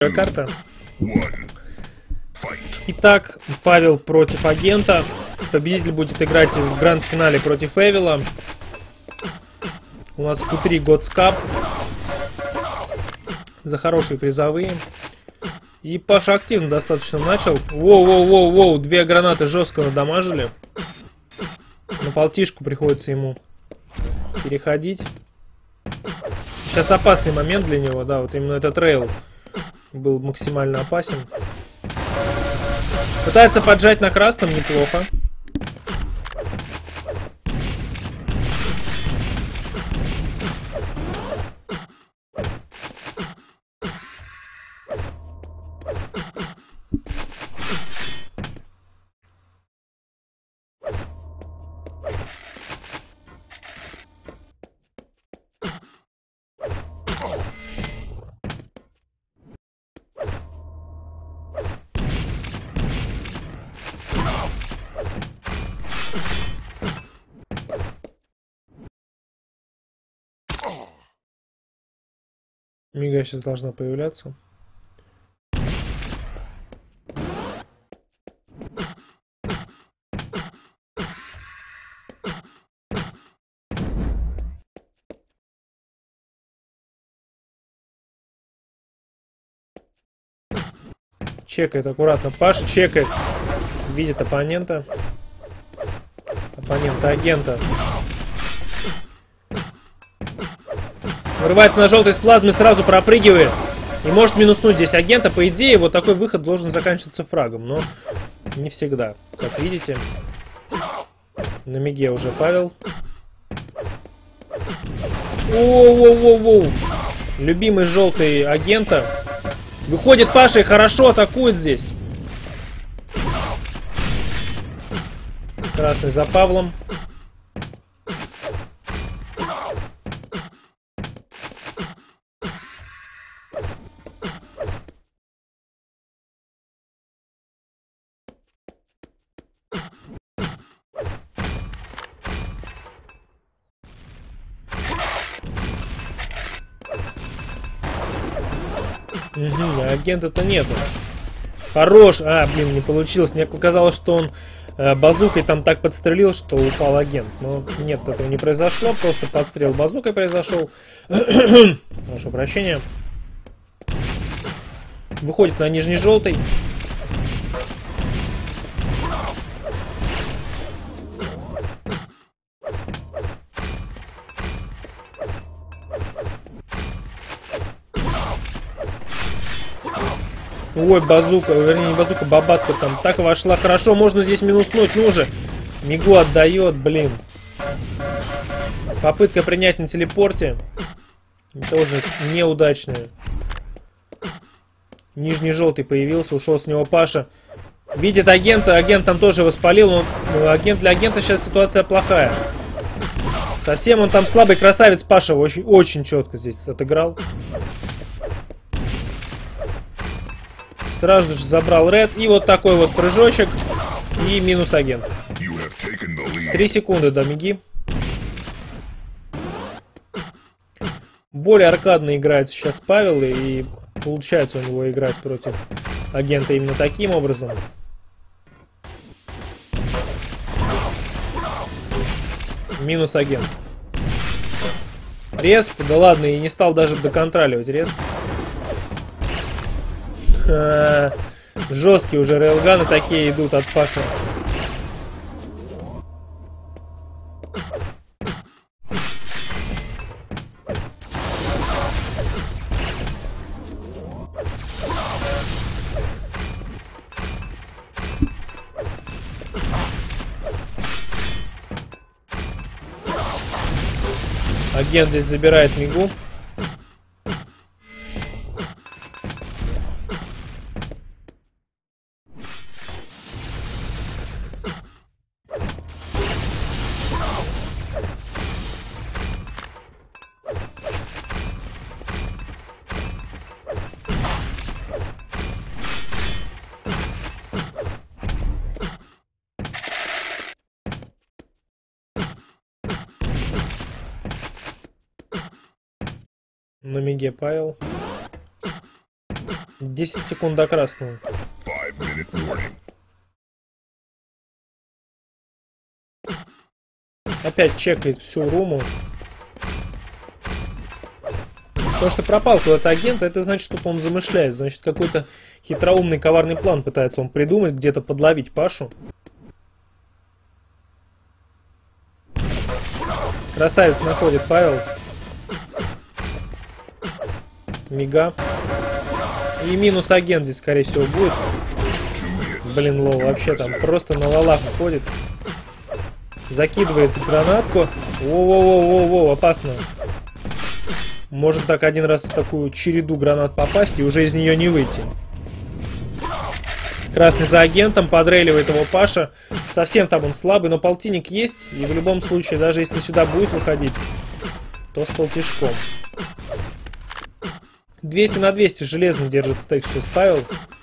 карта. Итак, Павел против агента. Победитель будет играть в гранд-финале против Эвила. У нас Q3 God's Cup. За хорошие призовые. И Паша активно достаточно начал. Воу-воу-воу-воу. 2 гранаты жестко надамажили. На полтишку приходится ему переходить. Сейчас опасный момент для него. Да, вот именно этот рейл был максимально опасен. Пытается поджать на красном, неплохо. Мига сейчас должна появляться. Чекает аккуратно. Паш чекает. Видит оппонента. Оппонента агента. Вырывается на желтый с плазмы, сразу пропрыгивает. И может минуснуть здесь агента. По идее, вот такой выход должен заканчиваться фрагом. Но не всегда. Как видите. На миге уже Павел. Воу-воу-воу-воу. Любимый желтый агента. Выходит Паша и хорошо атакует здесь. Красный за Павлом. Угу, агента-то нету. Хорош. А, блин, не получилось. Мне показалось, что он базукой там так подстрелил, что упал агент. Но нет, этого не произошло. Просто подстрел базукой произошел. Прошу прощения. Выходит на нижний желтый. Ой, базука, вернее не базука, бабатка там так вошла. Хорошо, можно здесь минуснуть, ну же. Мигу отдает, блин. Попытка принять на телепорте. Тоже неудачная. Нижний желтый появился, ушел с него Паша. Видит агента, агент там тоже воспалил. Но агент для агента сейчас ситуация плохая. Совсем он там слабый красавец. Паша очень четко здесь отыграл. Сразу же забрал ред. И вот такой вот прыжочек. И минус агент. 3 секунды до миги. Более аркадно играет сейчас Павел. И получается у него играть против агента именно таким образом. Минус агент. Респ. Да ладно, и не стал даже доконтроливать респ. Жесткие уже рейлганы такие идут от Паши. Агент здесь забирает мигу. На миге Павел. 10 секунд до красного. Опять чекает всю руму. То, что пропал куда-то агент, это значит, что он замышляет. Значит, какой-то хитроумный, коварный план пытается он придумать, где-то подловить Пашу. Красавец находит Павел. Мига. И минус агент здесь, скорее всего, будет. Блин, лол, вообще там просто на лалах уходит. Закидывает гранатку. Воу-воу-воу-воу, опасно. Может так один раз в такую череду гранат попасть и уже из нее не выйти. Красный за агентом, подрейливает его Паша. Совсем там он слабый, но полтинник есть. И в любом случае, даже если сюда будет выходить, то с полтишком. 200 на 200 железно держит стейк сейчас Павел.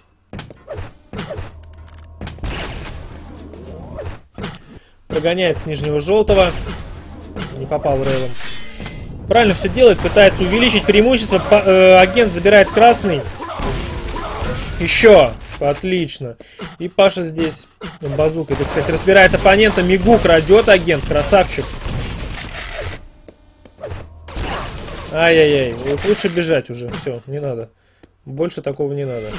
Прогоняет с нижнего желтого. Не попал рейлом. Правильно все делает, пытается увеличить преимущество. Агент забирает красный. Еще. Отлично. И Паша здесь базукой, так сказать, разбирает оппонента. Мигу крадет агент. Красавчик. Ай-яй-яй. Вот лучше бежать уже. Все, не надо. Больше такого не надо.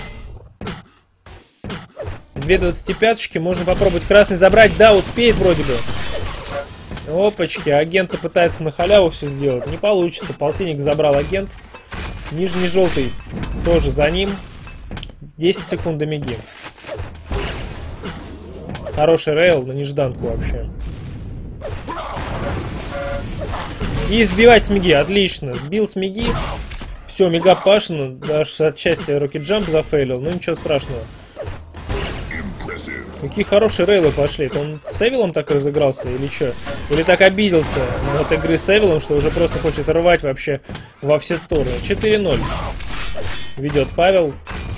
2 25-очки. Можно попробовать красный забрать. Да, успеет вроде бы. Опачки. Агент пытается на халяву все сделать. Не получится. Полтинник забрал агент. Нижний желтый тоже за ним. 10 секунд до миги. Хороший рейл на нежданку вообще. И сбивать с миги. Отлично. Сбил с миги. Все, мига Пашина. Даже отчасти Rocket Jump зафейлил. Но ничего страшного. Какие хорошие рейлы пошли. Это он с Эвилом так разыгрался или что? Или так обиделся от игры с Эвилом, что уже просто хочет рвать вообще во все стороны. 4-0. Ведет Павел.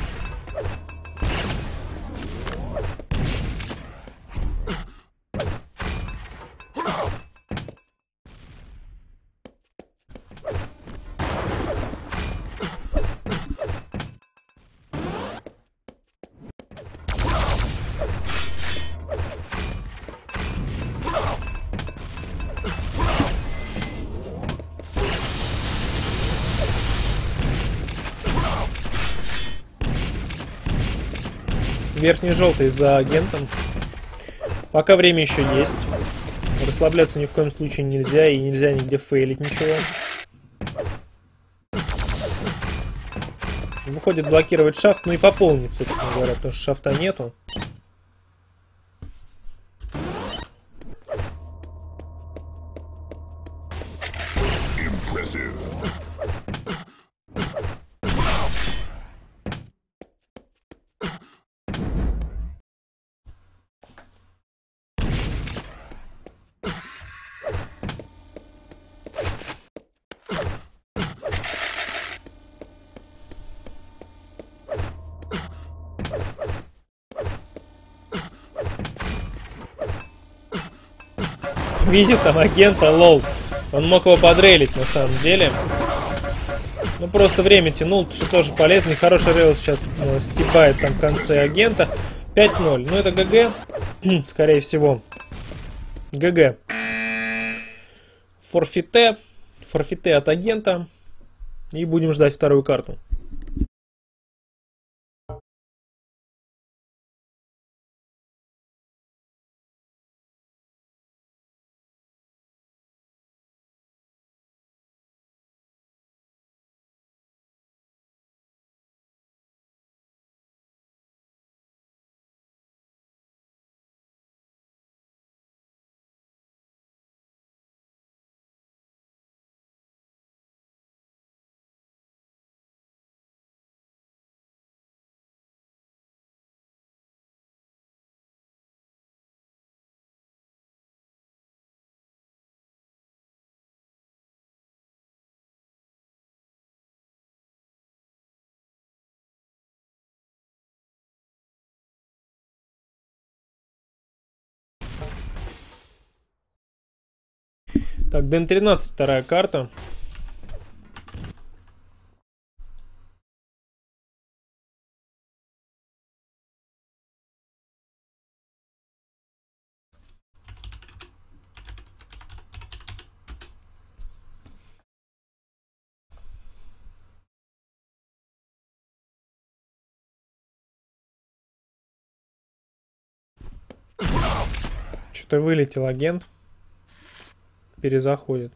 Верхний желтый за агентом. Пока время еще есть. Расслабляться ни в коем случае нельзя. И нельзя нигде фейлить ничего. Выходит блокировать шафт. Ну и пополнить, собственно говоря. Потому что шафта нету. Видит там агента, лол. Он мог его подрейлить на самом деле. Ну просто время тянул, что тоже полезный. Хороший рейл сейчас стебает там в конце агента. 5-0. Ну это ГГ. Скорее всего. ГГ. Форфите. Форфите от агента. И будем ждать вторую карту. Так, Дэн 13, вторая карта. Вылетел агент. Перезаходит.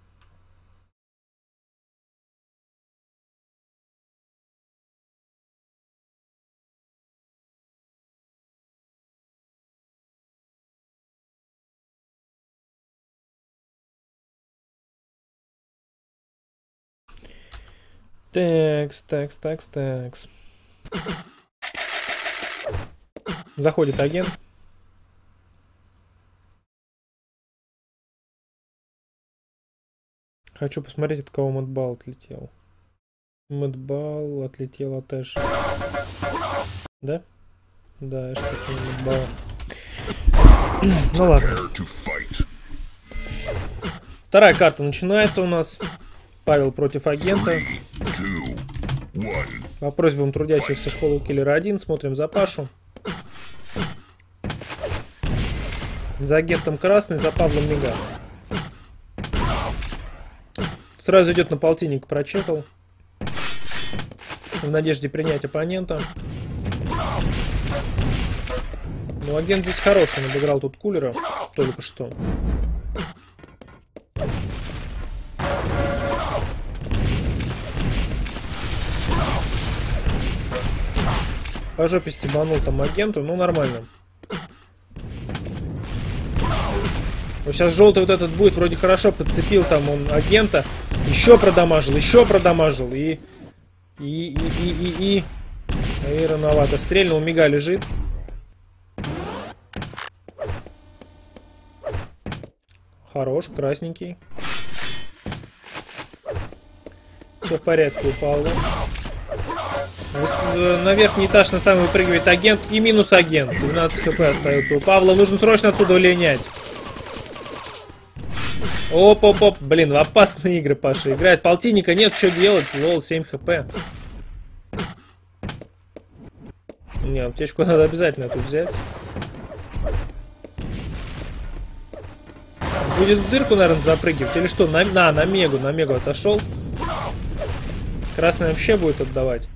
Такс. Заходит агент. Хочу посмотреть, от кого Мэтбал отлетел. Мэтбал отлетел от Эша. Да? Да, Эш такой Мэтбал. Ну ладно. Вторая карта начинается у нас. Павел против агента. По просьбам трудящихся школы Киллера 1 смотрим за Пашу. За агентом красный, за Павлом мига. Сразу идет на полтинник, прочекал. В надежде принять оппонента. Ну, агент здесь хороший, он обыграл тут кулера только что. По жопе стебанул там агенту, ну нормально. Вот сейчас желтый вот этот будет, вроде хорошо подцепил там он агента. Еще продамажил. И рановато. Стрельнул, мига лежит. Хорош, красненький. Все в порядке у Павла. На верхний этаж на самый выпрыгивает агент и минус агент. 12 хп остается у Павла. Нужно срочно отсюда улинять. Оп. Блин, в опасные игры Паша играет. Полтинника нет, что делать? Лол, 7 хп. Не, аптечку надо обязательно тут взять. Будет в дырку, наверное, запрыгивать. Или что? На Мегу отошел. Красный вообще будет отдавать.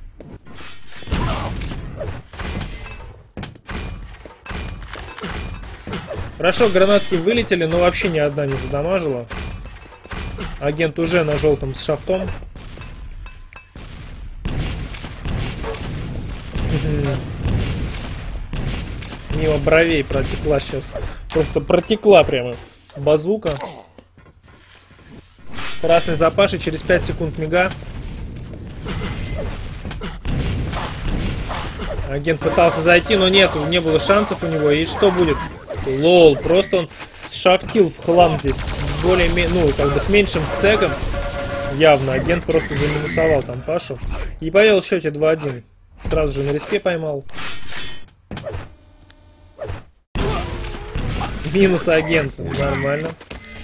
Хорошо, гранатки вылетели, но вообще ни одна не задамажила. Агент уже на желтом с шафтом. Мимо бровей протекла сейчас. Просто протекла прямо. Базука. Красный за Пашей, через 5 секунд мига. Агент пытался зайти, но нет, не было шансов у него. И что будет? Лол, просто он сшафтил в хлам здесь. Более, ну, как бы с меньшим стеком. Явно, агент просто заминусовал там Пашу. И повел в счете 2-1. Сразу же на респе поймал. Минус агент, нормально.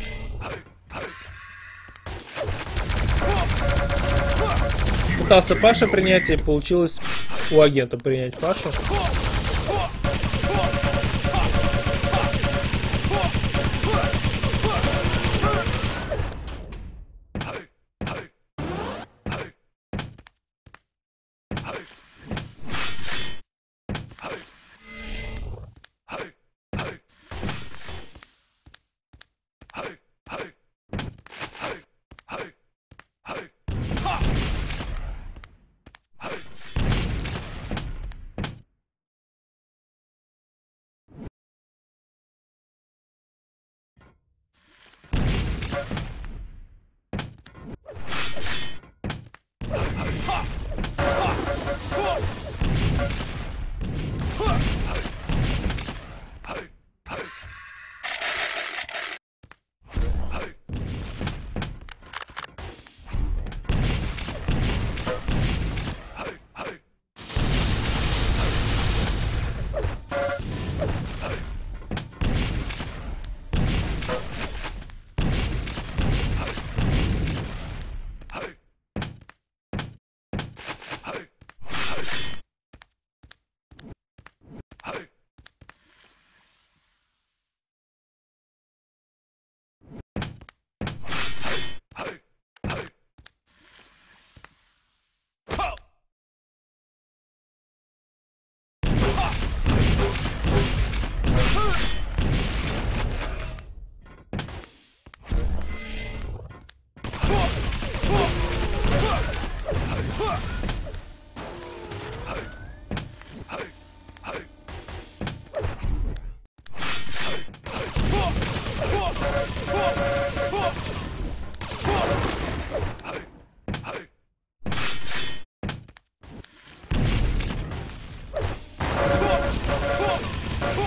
Пытался Паша принять, и получилось у агента принять Пашу.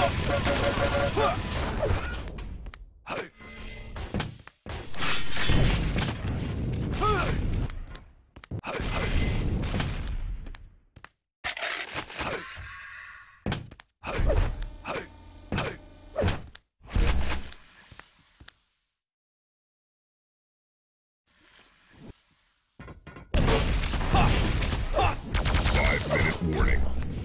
Warning.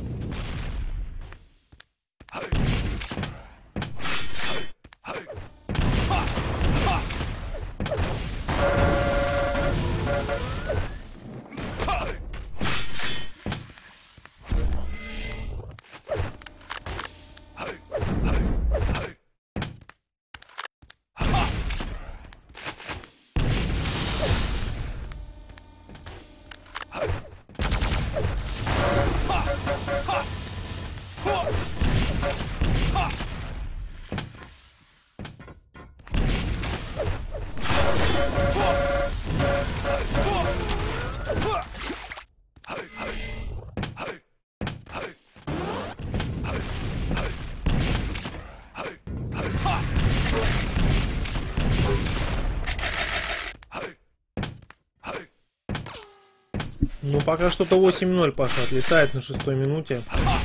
Ну, пока что-то 8-0 Паша отлетает на 6-й минуте.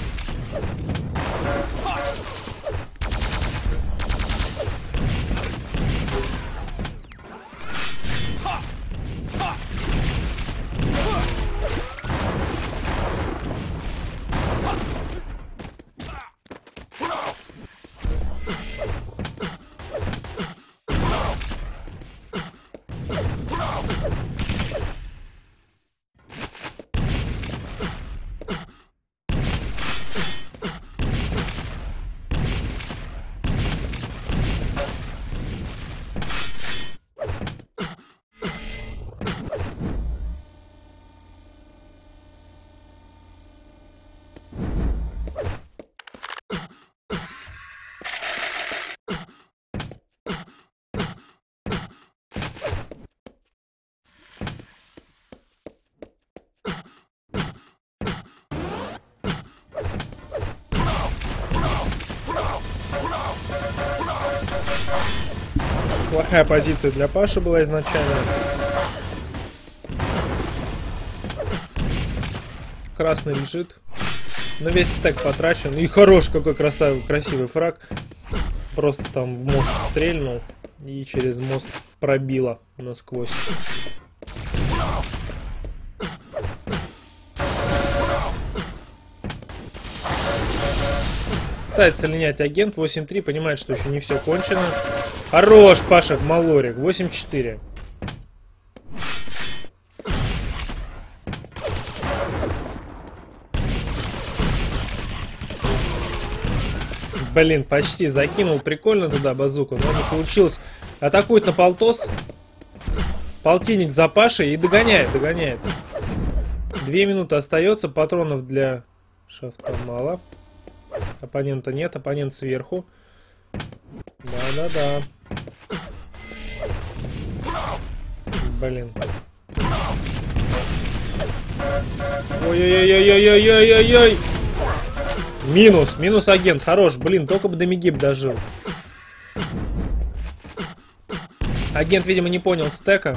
Плохая позиция для Паши была изначально. Красный лежит. Но весь стек потрачен. И хорош, какой красивый фраг. Просто там в мост стрельнул. И через мост пробило насквозь. Пытается линять агент. 8-3. Понимает, что еще не все кончено. Хорош, Паша, Малорик. 8-4. Блин, почти закинул прикольно туда базуку, но не получилось. Атакует на полтос. Полтинник за Пашей и догоняет. 2 минуты остается. Патронов для шафта мало. Оппонента нет, оппонент сверху. Да. Блин. Ой-ой-ой-ой-ой-ой-ой-ой! Минус агент, хорош, блин, только бы до Мигиб дожил. Агент, видимо, не понял стека.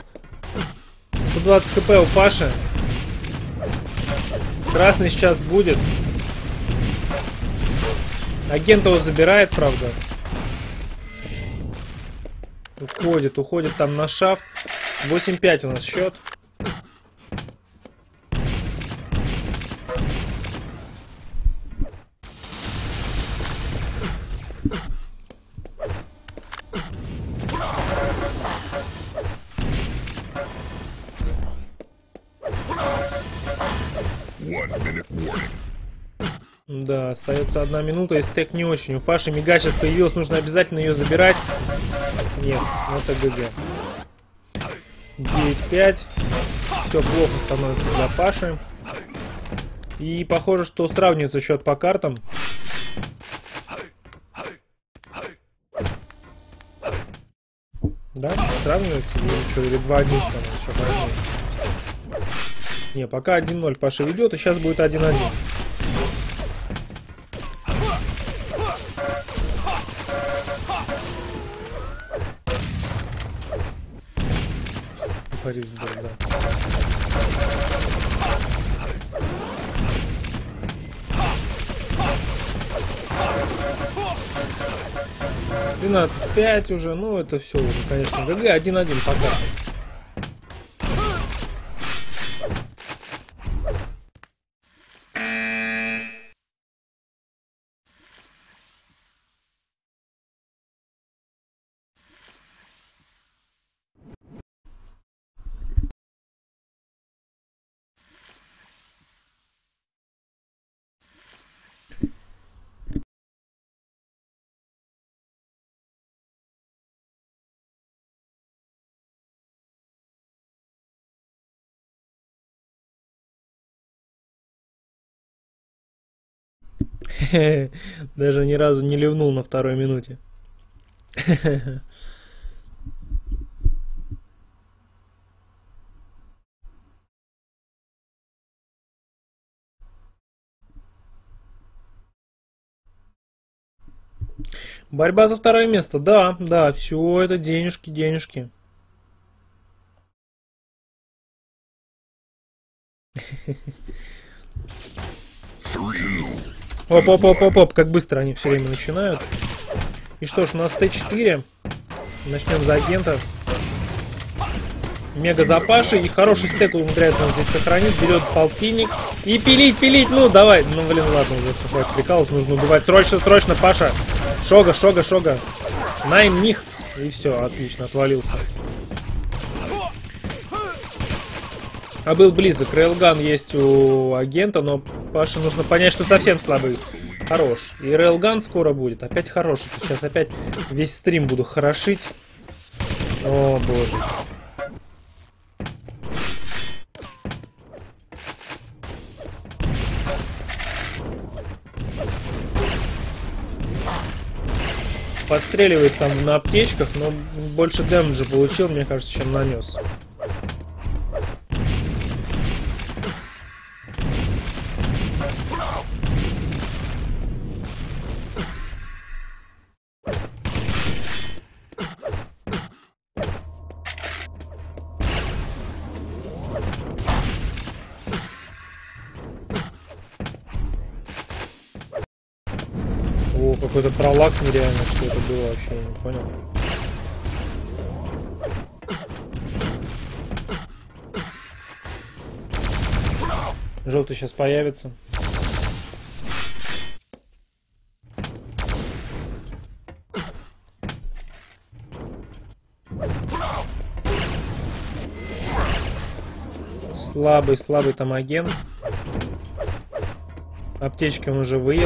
120 хп у Паши. Красный сейчас будет. Агент его забирает, правда. Уходит там на шафт. 8-5 у нас счет. Да, остается 1 минута, и стек не очень. У Паши мига сейчас появилась, нужно обязательно ее забирать. Нет, это ГГ. 9-5. Все плохо становится для Паши. И похоже, что сравнивается счет по картам. Да, сравнивается. Или 2-1 становится. Не, пока 1-0 Паша ведет, и сейчас будет 1-1. Харрисбург, да. «12-5» уже, ну это все уже, конечно, ГГ. 1-1 пока. Даже ни разу не ливнул на второй минуте. Борьба за второе место. Да, да, все это денежки, денежки. Оп, как быстро они все время начинают. И что ж, у нас Т4. Начнем за агента. Мега запаши. И хороший стек умудряется он здесь сохранить. Берет полтинник. И пилить. Ну, давай. Ну, блин, ладно, уже все, хватит прикалываться. Нужно убивать. Срочно, Паша. Шога. Найн нихт. И все, отлично, отвалился. А был близок. Рейлган есть у агента, но Паше нужно понять, что совсем слабый. Хорош. И Рейлган скоро будет. Опять хороший. Сейчас опять весь стрим буду хорошить. О, боже. Подстреливает там на аптечках, но больше дэмэджа получил, мне кажется, чем нанес. О, какой-то пролаг нереально, что это было вообще, я не понял. Желтый сейчас появится. Слабый там агент. Аптечки он уже выел.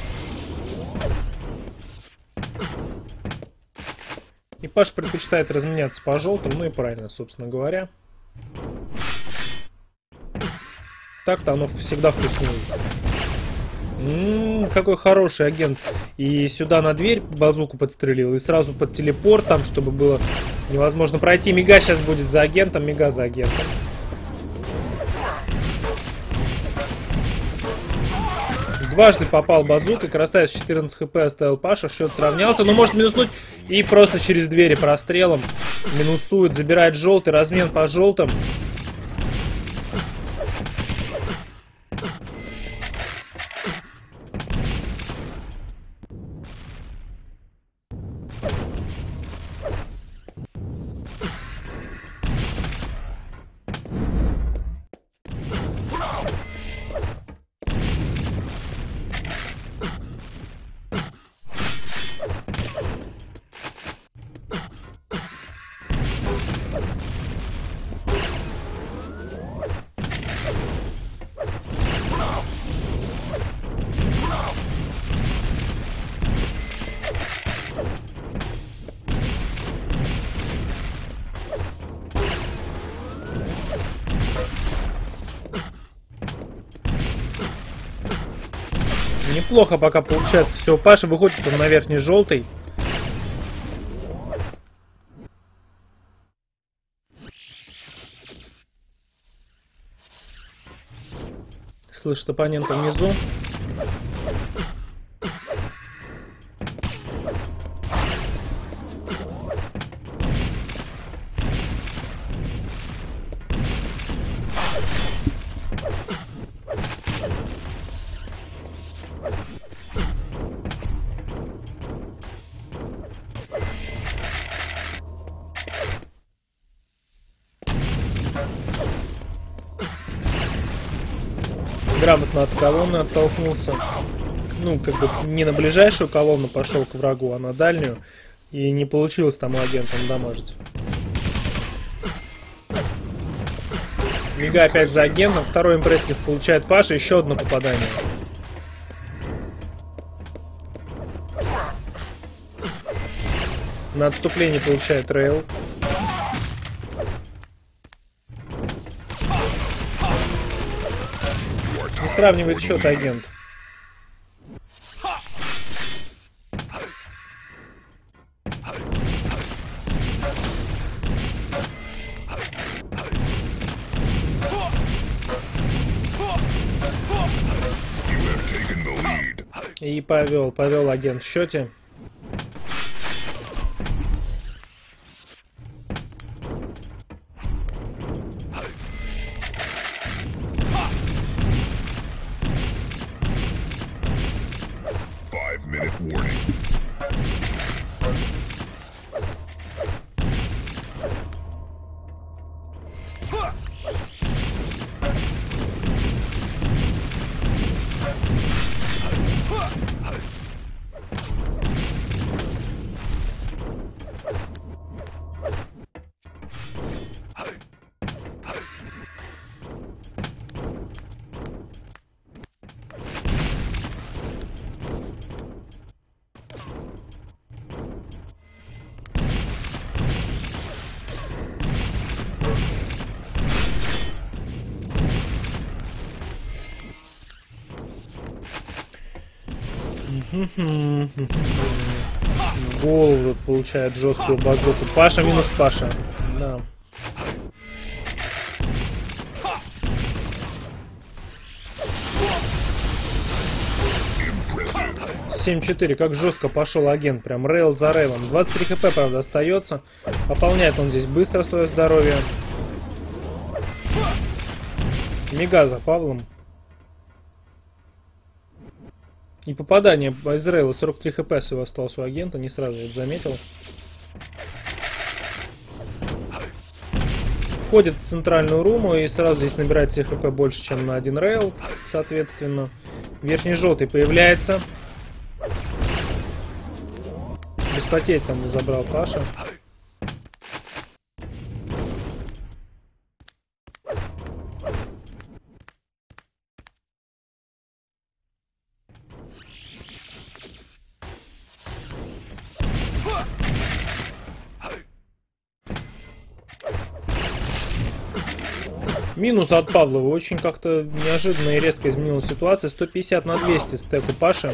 И Паш предпочитает разменяться по желтым, ну и правильно, собственно говоря. Так-то оно всегда вкуснее. Какой хороший агент. И сюда на дверь базуку подстрелил. И сразу под телепорт там, чтобы было невозможно пройти. Мега сейчас будет за агентом, Мега за агентом. Дважды попал базукой, красавец, 14 хп оставил Паша, счет сравнялся, но может минуснуть и просто через двери прострелом минусует, забирает желтый, размен по желтым. Неплохо пока получается. Все, Паша выходит он на верхний желтый. Слышит оппонента внизу. Грамотно от колонны оттолкнулся. Ну, как бы не на ближайшую колонну пошел к врагу, а на дальнюю. И не получилось там у агента дамажить. Мига опять за агентом. Второй импрессив получает Паша. Еще одно попадание. На отступлении получает Рейл. И сравнивает счет агент. И повел агент в счете. Голову получает жесткую базуку. Паша минус Паша. Да. 7-4, как жестко пошел агент, прям рейл за рейлом. 23 хп, правда, остается. Пополняет он здесь быстро свое здоровье. Мига за Павлом. И попадание из рейла. 43 хп всего осталось у агента, не сразу я это заметил. Входит в центральную руму и сразу здесь набирает себе хп больше, чем на один рейл, соответственно. Верхний желтый появляется. Без потерь там забрал Паша. Минус от Павлова. Очень как-то неожиданно и резко изменилась ситуация. 150 на 200 стек у Паши.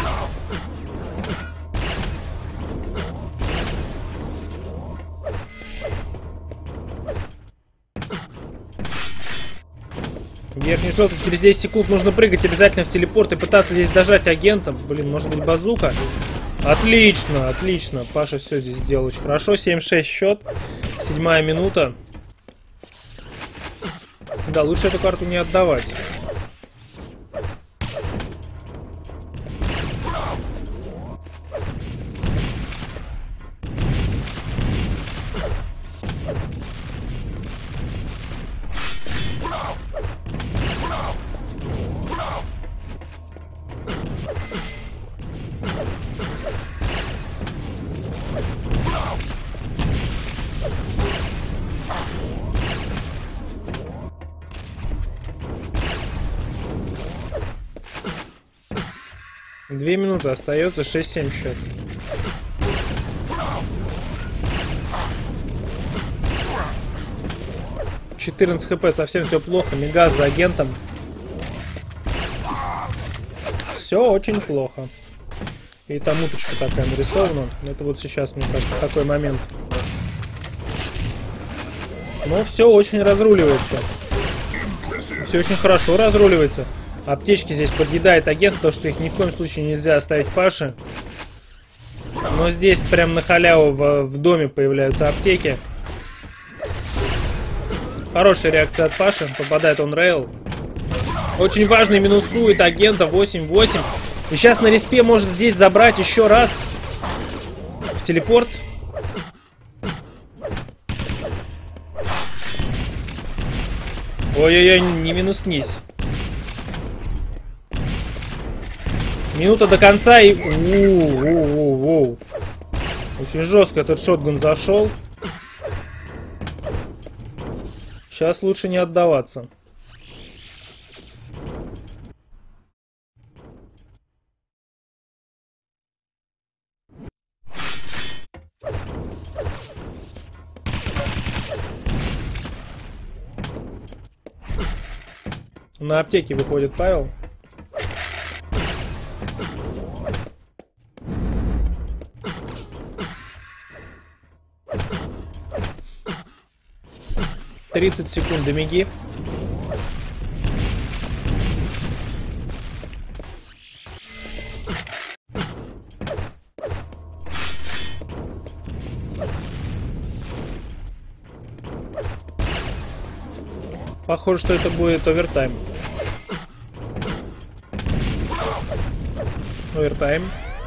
Верхний желтый, через 10 секунд нужно прыгать обязательно в телепорт и пытаться здесь дожать агента. Блин, может быть базука? Отлично, отлично. Паша все здесь сделал очень хорошо. 7-6 счет. 7-я минута. Да, лучше эту карту не отдавать. Две минуты остается, 6-7 счет. $14 хп, совсем все плохо. Мега за агентом. Все очень плохо. И там уточка такая нарисована. Это вот сейчас, мне кажется, такой момент. Но все очень разруливается. Все очень хорошо разруливается. Аптечки здесь подъедает агент, то что их ни в коем случае нельзя оставить Паше. Но здесь прям на халяву в доме появляются аптеки. Хорошая реакция от Паши. Попадает он рейл. Очень важный, минусует агента. 8-8. И сейчас на респе может здесь забрать еще раз. В телепорт. Ой-ой-ой, не минуснись. Минута до конца и... Воу. Очень жестко этот шотган зашел. Сейчас лучше не отдаваться. На аптеке выходит Павел. «30 секунд до миги». Похоже, что это будет овертайм. Овертайм.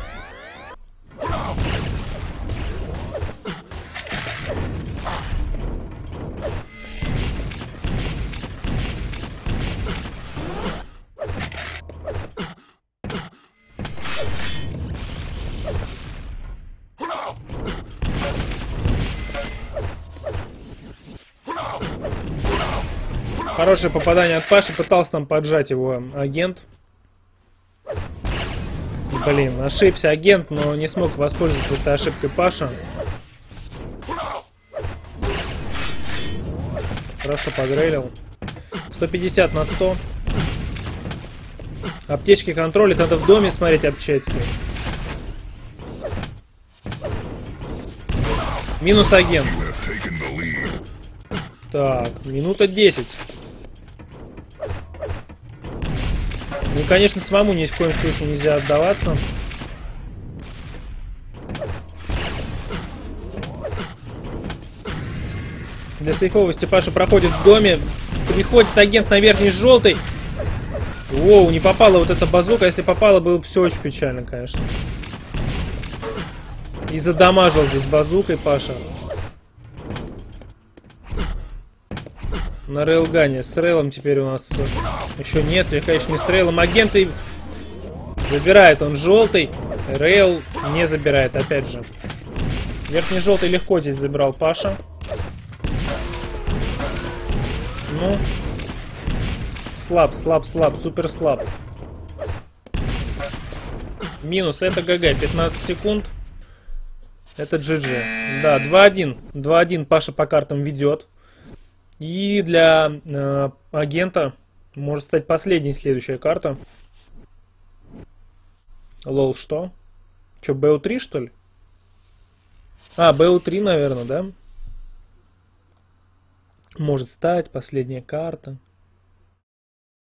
Хорошее попадание от Паши. Пытался там поджать его агент. Блин, ошибся агент, но не смог воспользоваться этой ошибкой Паша. Хорошо погрейлил. 150 на 100. Аптечки контролят. Надо в доме смотреть аптечки. Минус агент. Так, минута 10. Ну, конечно, самому ни в коем случае нельзя отдаваться. Для сейфовости Паша проходит в доме. Приходит агент на верхний желтый. Воу, не попала вот эта базука. Если попала, было бы все очень печально, конечно. И задамажил здесь базукой Паша. На рейлгане. С рейлом теперь у нас еще нет. Я, конечно, не с рейлом. Агенты забирает он желтый. Рейл не забирает, опять же. Верхний желтый легко здесь забирал Паша. Ну. Слаб, супер слаб. Минус, это ГГ. 15 секунд. Это GG. Да, 2-1. 2-1 Паша по картам ведет. И для агента может стать последней следующая карта. Лол, что? Че, БУ3, что ли? А, БУ3, наверное, да? Может стать последняя карта.